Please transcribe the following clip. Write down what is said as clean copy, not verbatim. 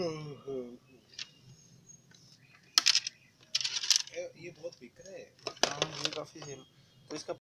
ये बहुत बिक रहा है। हाँ ये काफ़ी सेल, तो इसका